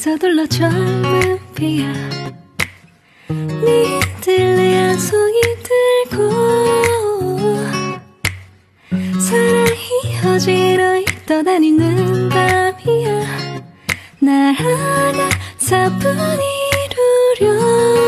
서둘러 젊은 피야 니들의 한 송이 들고 사랑이 어지러이 떠다니는 밤이야 날아가 사뿐히 이루려